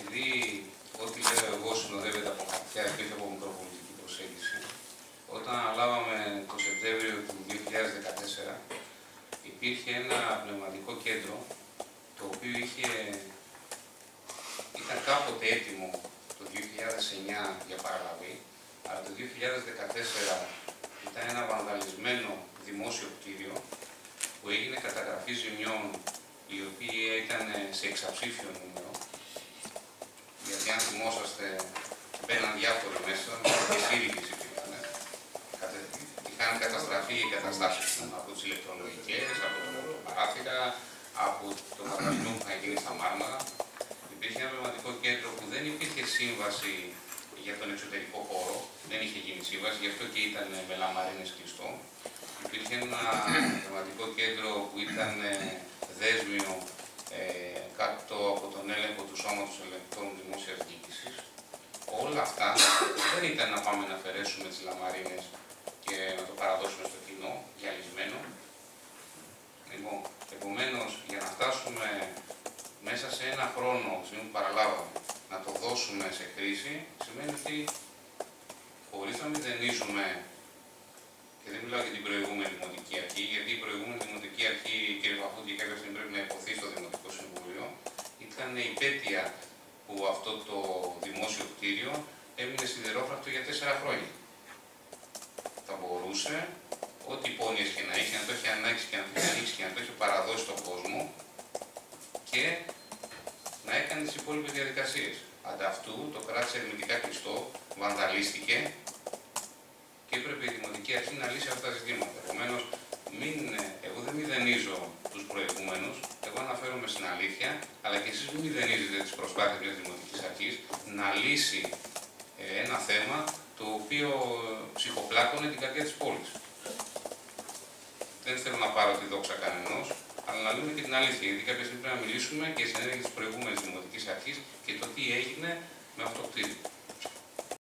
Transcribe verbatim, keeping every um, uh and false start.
επειδή ό,τι λέω εγώ συνοδεύεται από χαρτιά και όχι από μικροπολιτική προσέγγιση, όταν αναλάβαμε το Σεπτέμβριο του δύο χιλιάδες δεκατέσσερα, υπήρχε ένα πνευματικό κέντρο, το οποίο είχε, ήταν κάποτε έτοιμο το δύο χιλιάδες εννιά για παραλαβή, αλλά το δύο χιλιάδες δεκατέσσερα ήταν ένα βανδαλισμένο δημόσιο κτίριο που έγινε καταγραφή ζημιών, οι οποίοι ήταν σε εξαψήφιο νούμερο, γιατί αν θυμόσαστε μπαίναν διάφοροι μέσα, και σύριγγες υπήρχαν. Είχαν καταστραφεί οι καταστάσεις από τις ηλεκτρολογικές, από το παράθυρα, από το κατασκευή που θα γίνει στα Μάρμαρα. Υπήρχε ένα πνευματικό κέντρο που δεν υπήρχε σύμβαση για τον εξωτερικό χώρο, δεν είχε γίνει σύμβαση, γι' αυτό και ήταν με λαμαρίνες κλειστό. Υπήρχε ένα πνευματικό κέντρο που ήταν δέσμιο ε, κάτω από τον έλεγχο του Σώματος Ελεγκτών Δημόσιας Διοίκησης. Όλα αυτά δεν ήταν να πάμε να αφαιρέσουμε τις λαμαρίνες και να το παραδώσουμε στο κοινό, γυαλισμένο. Λοιπόν, επομένως, για να φτάσουμε μέσα σε ένα χρόνο, στιγμή που παραλάβαμε, να το δώσουμε σε χρήση, σημαίνει ότι χωρίς να μηδενίζουμε, και δεν μιλάω για την προηγούμενη Δημοτική Αρχή, γιατί η προηγούμενη Δημοτική Αρχή, κύριε Παπούτη, κάποια στιγμή πρέπει να υποθεί στο Δημοτικό Συμβούλιο, ήταν υπέτεια που αυτό το δημόσιο κτίριο έμεινε σιδερόφρακτο για τέσσερα χρόνια. Θα μπορούσε, ό,τι υπόνοιες και να έχει, να το έχει ανάγκη και να το έχει ανοίξει και να το έχει παραδώσει στον κόσμο και να έκανε τις υπόλοιπες διαδικασίες. Ανταυτού το κράτησε ερμητικά κλειστό, βανδαλίστηκε και έπρεπε η Δημοτική Αρχή να λύσει αυτά τα ζητήματα. Επομένως, μην, εγώ δεν μηδενίζω τους προηγούμενους, εγώ αναφέρομαι στην αλήθεια, αλλά και εσείς μην μηδενίζετε τις προσπάθειες μιας Δημοτικής Αρχής να λύσει ε, ένα θέμα το οποίο ψυχοπλάκωνε την καρδιά της πόλης. Δεν θέλω να πάρω τη δόξα κανενός, αλλά να λέμε και την αλήθεια, γιατί κάποια στιγμή πρέπει να μιλήσουμε και συνέχεια της προηγούμενης Δημοτικής Αρχής και το τι έγινε με αυτό το κτίριο.